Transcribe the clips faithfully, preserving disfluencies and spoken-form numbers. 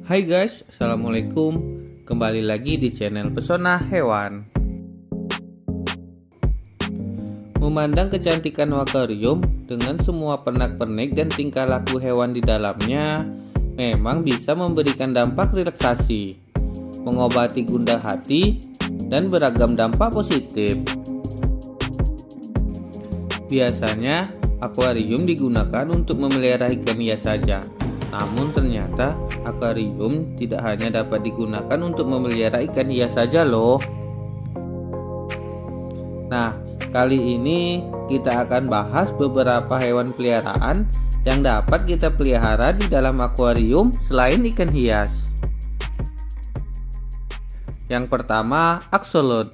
Hai guys, assalamualaikum. Kembali lagi di channel Pesona Hewan. Memandang kecantikan akuarium dengan semua pernak-pernik dan tingkah laku hewan di dalamnya memang bisa memberikan dampak relaksasi, mengobati gundah hati, dan beragam dampak positif. Biasanya, akuarium digunakan untuk memelihara ikan hias saja. Namun ternyata akuarium tidak hanya dapat digunakan untuk memelihara ikan hias saja loh. Nah, kali ini kita akan bahas beberapa hewan peliharaan yang dapat kita pelihara di dalam akuarium selain ikan hias. Yang pertama, axolotl.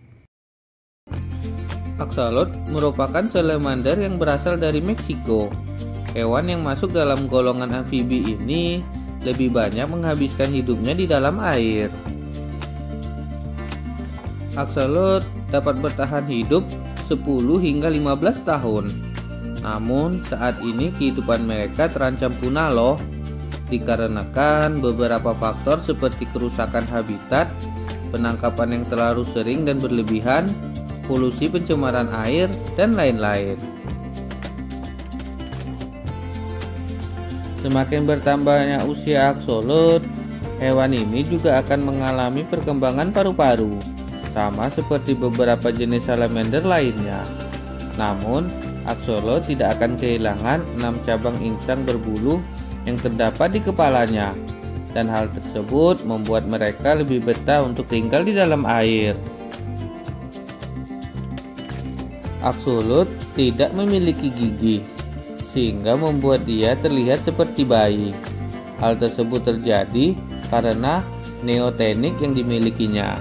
Axolotl merupakan salamander yang berasal dari Meksiko. Hewan yang masuk dalam golongan amfibi ini lebih banyak menghabiskan hidupnya di dalam air. Axolotl dapat bertahan hidup sepuluh hingga lima belas tahun. Namun saat ini kehidupan mereka terancam punah loh, dikarenakan beberapa faktor seperti kerusakan habitat, penangkapan yang terlalu sering dan berlebihan, polusi pencemaran air, dan lain-lain. Semakin bertambahnya usia axolotl, hewan ini juga akan mengalami perkembangan paru-paru, sama seperti beberapa jenis salamander lainnya. Namun, axolotl tidak akan kehilangan enam cabang insang berbulu yang terdapat di kepalanya, dan hal tersebut membuat mereka lebih betah untuk tinggal di dalam air. Axolotl tidak memiliki gigi, sehingga membuat dia terlihat seperti bayi. Hal tersebut terjadi karena neotenik yang dimilikinya.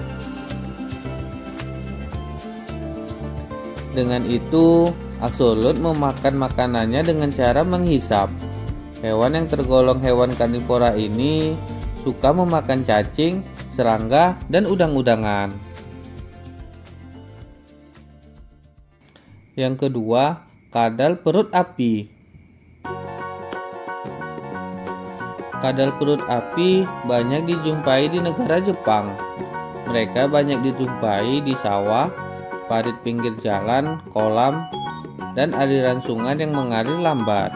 Dengan itu, axolotl memakan makanannya dengan cara menghisap. Hewan yang tergolong hewan karnivora ini suka memakan cacing, serangga, dan udang-udangan. Yang kedua, kadal perut api. Kadal perut api banyak dijumpai di negara Jepang. Mereka banyak dijumpai di sawah, parit pinggir jalan, kolam, dan aliran sungai yang mengalir lambat.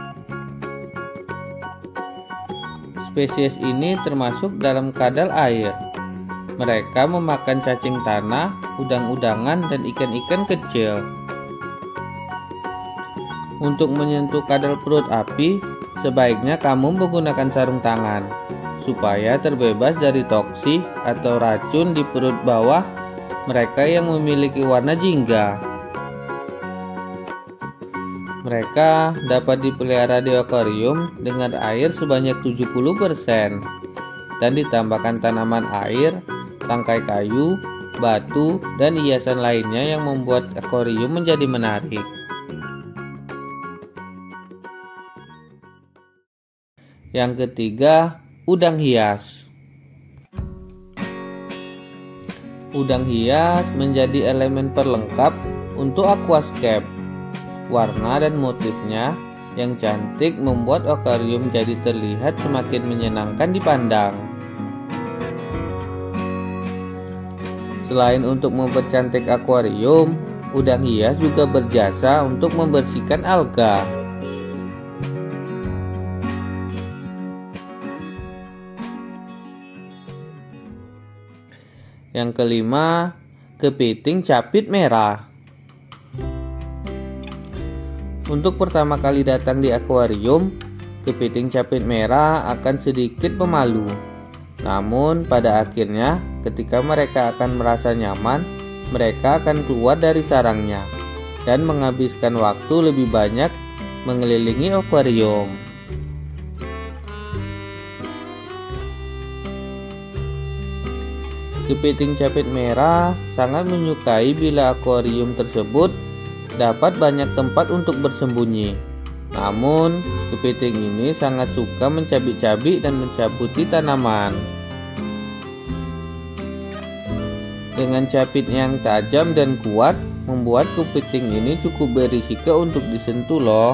Spesies ini termasuk dalam kadal air. Mereka memakan cacing tanah, udang-udangan, dan ikan-ikan kecil. Untuk menyentuh kadal perut api, sebaiknya kamu menggunakan sarung tangan supaya terbebas dari toksik atau racun di perut bawah mereka yang memiliki warna jingga. Mereka dapat dipelihara di akuarium dengan air sebanyak tujuh puluh persen dan ditambahkan tanaman air, tangkai kayu, batu, dan hiasan lainnya yang membuat akuarium menjadi menarik. Yang ketiga, udang hias. Udang hias menjadi elemen perlengkap untuk aquascape. Warna dan motifnya yang cantik membuat akuarium jadi terlihat semakin menyenangkan dipandang. Selain untuk mempercantik akuarium, udang hias juga berjasa untuk membersihkan alga. Yang kelima, kepiting capit merah. Untuk pertama kali datang di akuarium, kepiting capit merah akan sedikit pemalu. Namun pada akhirnya, ketika mereka akan merasa nyaman, mereka akan keluar dari sarangnya dan menghabiskan waktu lebih banyak mengelilingi akuarium. Kepiting capit merah sangat menyukai bila akuarium tersebut dapat banyak tempat untuk bersembunyi. Namun, kepiting ini sangat suka mencabik-cabik dan mencabuti tanaman. Dengan capit yang tajam dan kuat, membuat kepiting ini cukup berisiko untuk disentuh loh.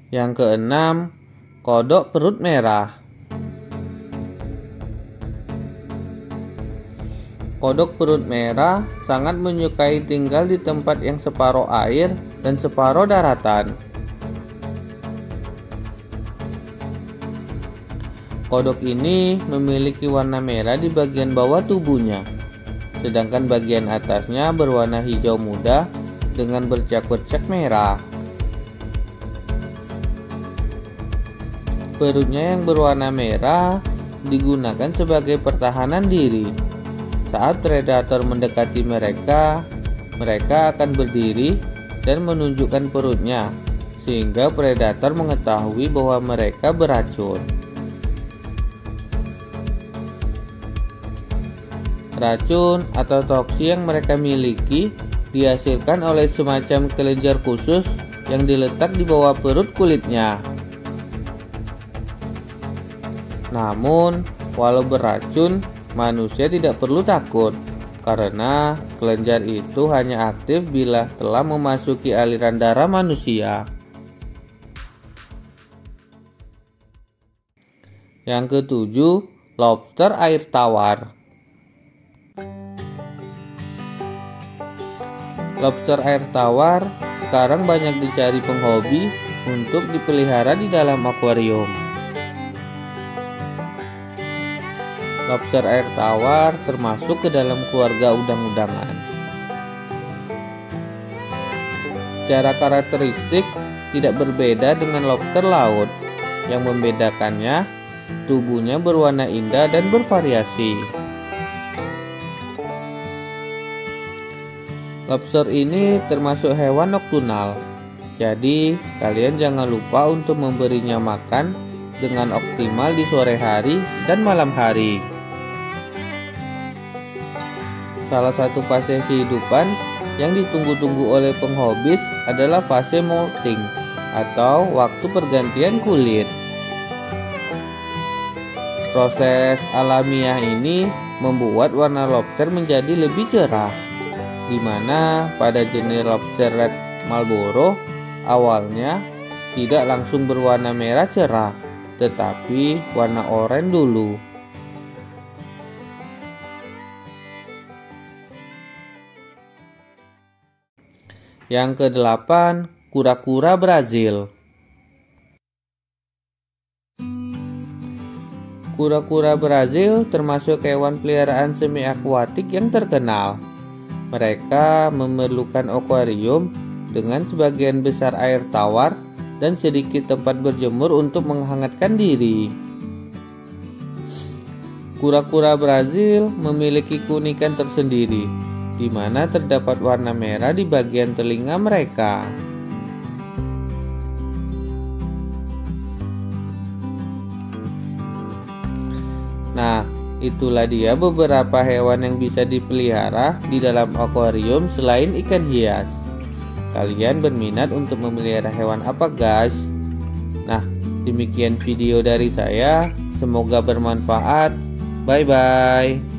Yang keenam, kodok perut merah. Kodok perut merah sangat menyukai tinggal di tempat yang separuh air dan separuh daratan. Kodok ini memiliki warna merah di bagian bawah tubuhnya, sedangkan bagian atasnya berwarna hijau muda dengan bercak-bercak merah. Perutnya yang berwarna merah digunakan sebagai pertahanan diri. Saat predator mendekati mereka, mereka akan berdiri dan menunjukkan perutnya, sehingga predator mengetahui bahwa mereka beracun. Racun atau toksi yang mereka miliki dihasilkan oleh semacam kelenjar khusus yang diletak di bawah perut kulitnya. Namun, walau beracun, manusia tidak perlu takut, karena kelenjar itu hanya aktif bila telah memasuki aliran darah manusia. Yang ketujuh, lobster air tawar. Lobster air tawar sekarang banyak dicari penghobi untuk dipelihara di dalam akuarium. Lobster air tawar termasuk ke dalam keluarga udang-udangan. Secara karakteristik tidak berbeda dengan lobster laut. Yang membedakannya, tubuhnya berwarna indah dan bervariasi. Lobster ini termasuk hewan nokturnal, jadi kalian jangan lupa untuk memberinya makan dengan optimal di sore hari dan malam hari. Salah satu fase kehidupan yang ditunggu-tunggu oleh penghobis adalah fase molting atau waktu pergantian kulit. Proses alamiah ini membuat warna lobster menjadi lebih cerah, di mana pada jenis lobster red Marlboro awalnya tidak langsung berwarna merah cerah, tetapi warna oranye dulu. Yang kedelapan, kura-kura Brazil. Kura-kura Brazil termasuk hewan peliharaan semi akuatik yang terkenal. Mereka memerlukan akuarium dengan sebagian besar air tawar dan sedikit tempat berjemur untuk menghangatkan diri. Kura-kura Brazil memiliki keunikan tersendiri, di mana terdapat warna merah di bagian telinga mereka. Nah, itulah dia beberapa hewan yang bisa dipelihara di dalam akuarium selain ikan hias. Kalian berminat untuk memelihara hewan apa, guys? Nah, demikian video dari saya. Semoga bermanfaat. Bye-bye.